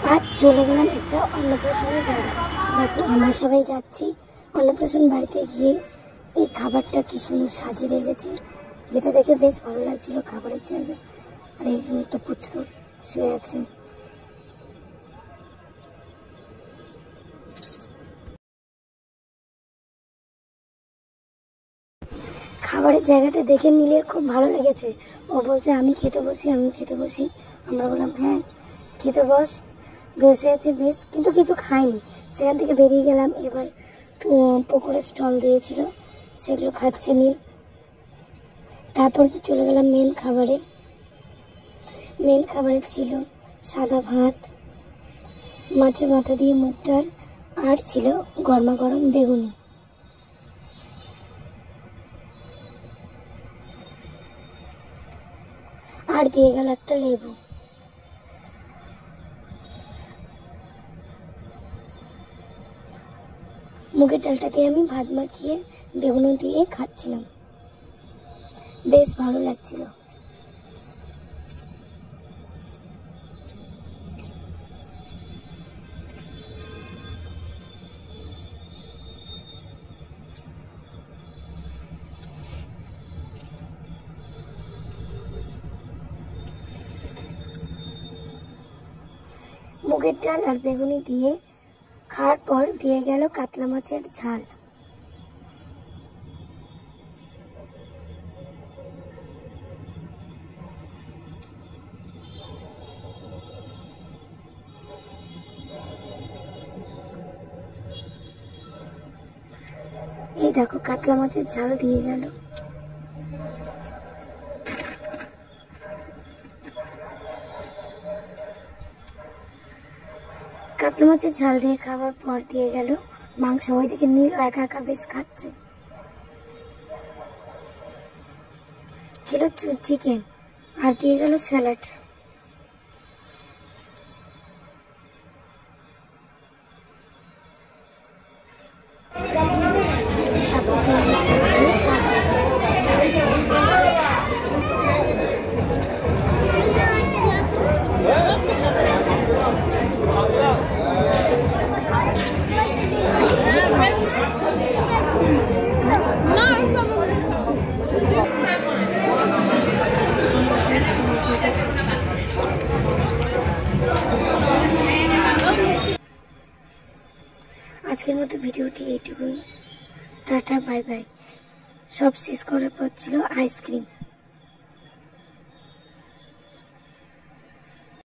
আজ চলে গেলাম একটা অন্নপ্রাশনের বাড়ি। দেখো আমরা সবাই যাচ্ছি অন্নপ্রাশন বাড়িতে গিয়ে এই খাবারটা কি সুন্দর সাজিয়ে রেখেছে, যেটা দেখে বেশ ভালো লাগছিল খাবারের জায়গা। আর এখানে একটা পুচকু শুয়ে আছে। খাবারের জায়গাটা দেখে নীলের খুব ভালো লেগেছে। ও বলছে আমি খেতে বসি, আমি খেতে বসি। আমরা বললাম হ্যাঁ খেতে বস। বসে আছে বেশ, কিন্তু কিছু খাইনি। সেখান থেকে বেরিয়ে গেলাম। এবার পকোড়ার স্টল দিয়েছিল, সেগুলো খাচ্ছে নীল। তারপর চলে গেলাম মেন খাবারে। মেন খাবারে ছিল সাদা ভাত, মাছের মাথা দিয়ে মুগ ডাল, আর ছিল গরমা গরম বেগুনি। আর দিয়ে গেল একটা লেবু। মুগের ডালটা দিয়ে আমি ভাত মাখিয়ে বেগুনি দিয়ে খাচ্ছিলাম, বেশ ভালো লাগছিল। মুগের ডাল আর বেগুনি দিয়ে খাওয়ার পর দিয়ে গেল কাতলা মাছের ঝাল। এই দেখো কাতলা মাছের ঝাল দিয়ে গেল। কাতলা মাছের ঝাল দিয়ে খাওয়ার পর দিয়ে গেল মাংস। ওইদিকে নীল একা একা বেশ খাচ্ছে। ছিল চিকেন আর দিয়ে গেল স্যালাড। আজকের মতো ভিডিওটি এইটুকুই। Tata bye bye. সব শেষ করার পর ছিল আইসক্রিম।